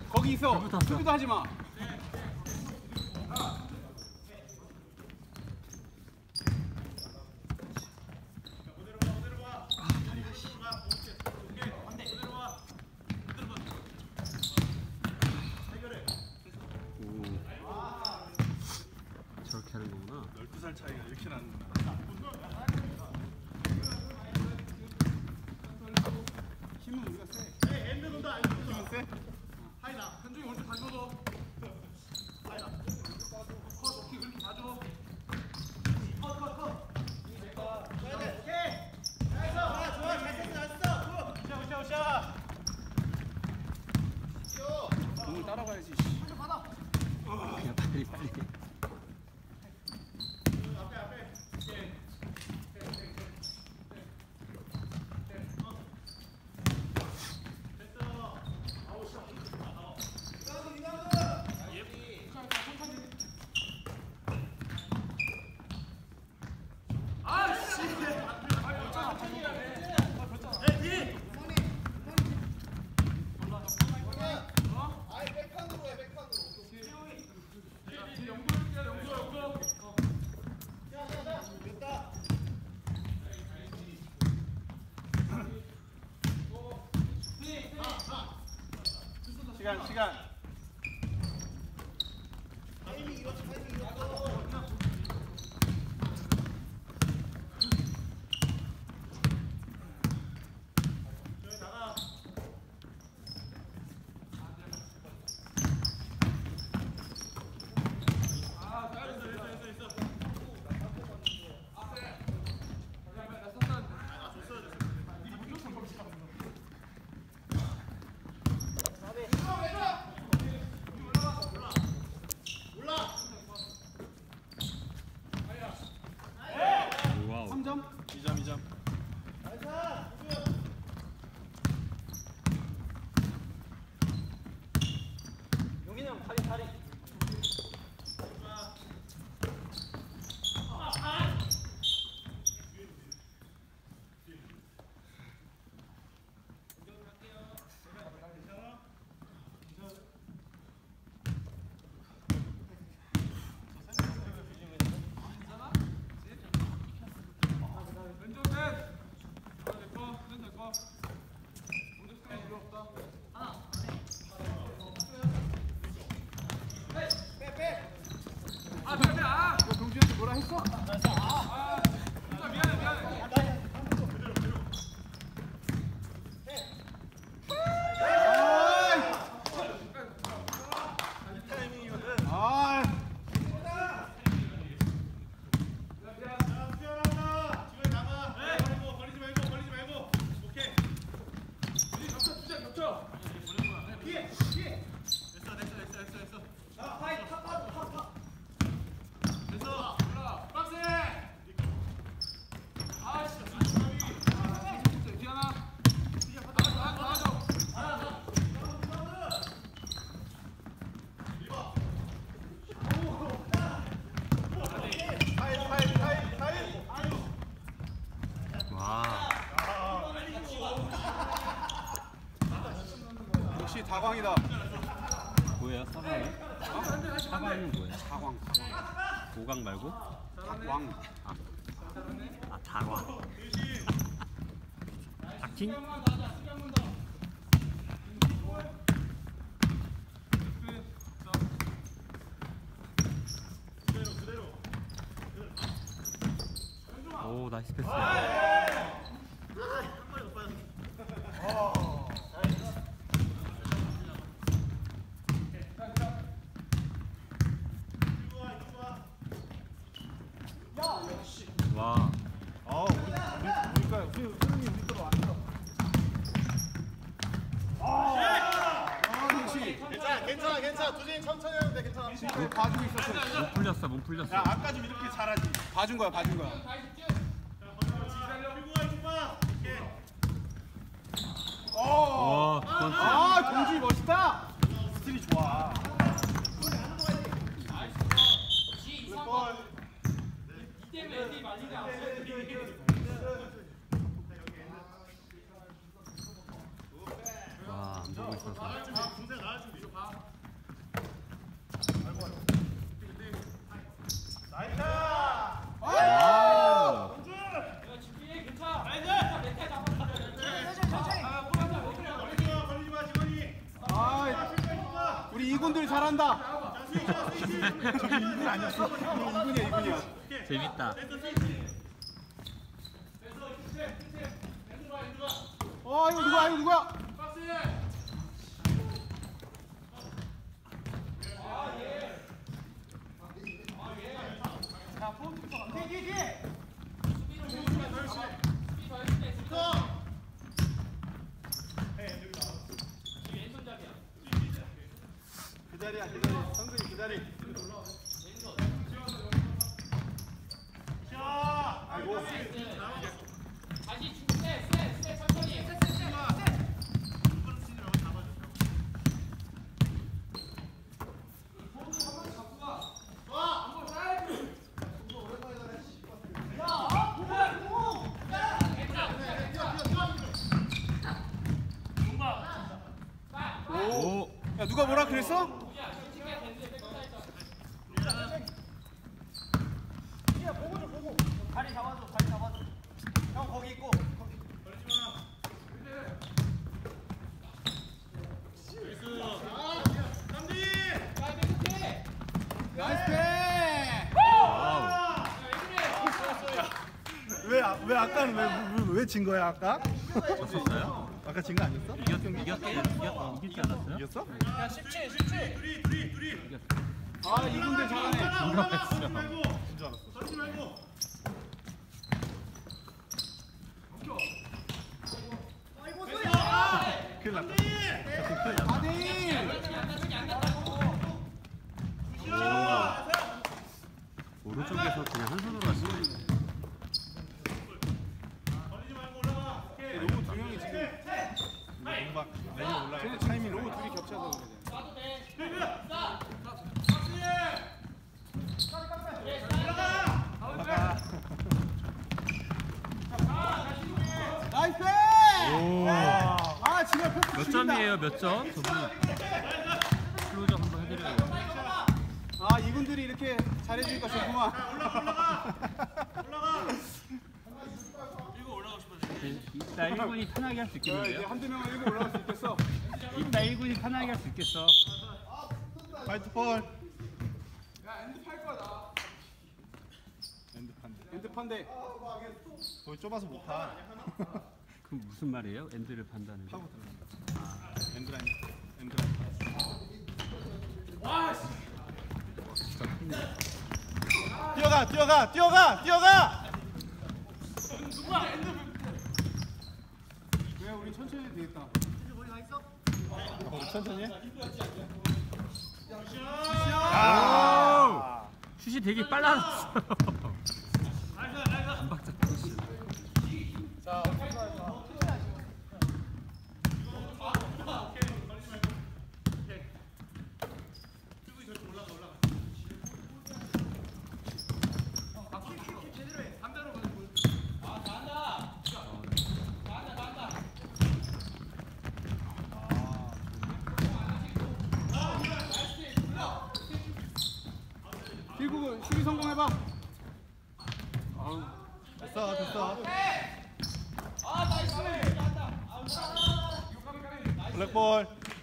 거기 있어. 수비도 하지 마. 저렇게 하는 거구나. 12살 차이가 이렇게 나는구나. 힘은 우리가 세. 엔드 논다. 힘은 세? 하이나. 현중이 오른쪽 다시 넣어. 하이나. 컷 오케이 그렇게 봐줘. 컷. 오케이. 좋아. 잘했어. 굿. 굿. 공을 따라가야지. 그냥 빨리. 시간. 와우. 3점? 2점. 용인이 형 다리. 동준한테 뭐라 했어? 미안해. 역시 다광이다. 뭐야 사광이? 사광은 뭐야? 다광. 고강 말고? 다광. 다광. 다킹? 오 나이스 패스. 와. 우리 거로 왔어. 괜찮아. 두진이 천천히 하면 돼. 괜찮아. 지금 봐주고 있었어. 몸 풀렸어. 야, 아까 좀 이렇게 잘하지. 봐준 거야. 와, 동준이 멋있다. 스틸이 좋아. 와, 보고 있어서. 와우. 우리 이군들 잘한다. 저기 이군 아니었어? 이군이야. 재밌다. 이거 누구야? 이거 누구야? 그 자리야, 그 자리. 성근이 그 자리. 아이고. 다시 세 천천히 오. 야, 누가 뭐라 그랬어? 다리 잡아줘 다리 잡아줘 형 거기 있고 나이스 패! 와우. 왜 아까는 왜 진 거야 아까? 졌었어요? 아까 진 거 아니었어? 이겼지 않았어요? 이겼어? 야 17 17 아 이군들 잘하네. 이겼어. 진 줄 알았어. 큰일 났다. 아니. 이런 거 오른쪽에서 그냥 한 손으로 하시네. 너무 두 명이 지금 막 내려 올라가. 쟤네 타이밍 너무 둘이 겹쳐서 그래. 나이스! 오. 아 지금 패스 몇 죽인다. 점이에요? 몇 점? 저분 클로즈업 한번 해드려야겠다. 아 이분들이 이렇게 잘해주니까 좋구만. 이따 1군이 편하게 할 수 이제 있겠는데요? 한두 명은 일곱 올라갈 수 있겠어. 이따 1군이 편하게 할 수 있겠어. 파이트 폴. 야 엔드 팔 거야 나. 엔드 판대. 거기 좁아서 못 타. 그럼 무슨 말이에요? 엔드를 판다는 게? 파고 들어간다. 엔드라인. 엔드라인. 뛰어가! 왜 우리 천천히 해도 되겠다. 천천히 해? 아! 슛이 되게 빨라졌어. 반박자 슛. 자, 길구구 수비 성공해봐. 됐어. 블랙볼.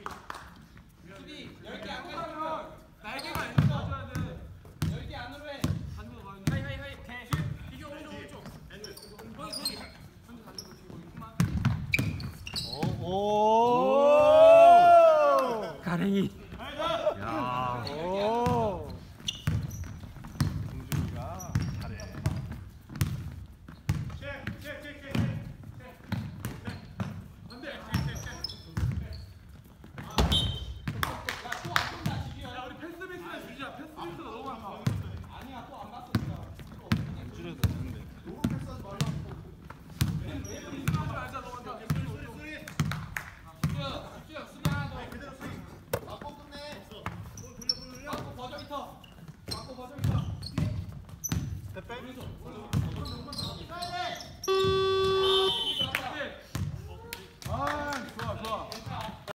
오. 가랭이. 야. 오. 동준이가 잘해. 안 줄여도 되는데.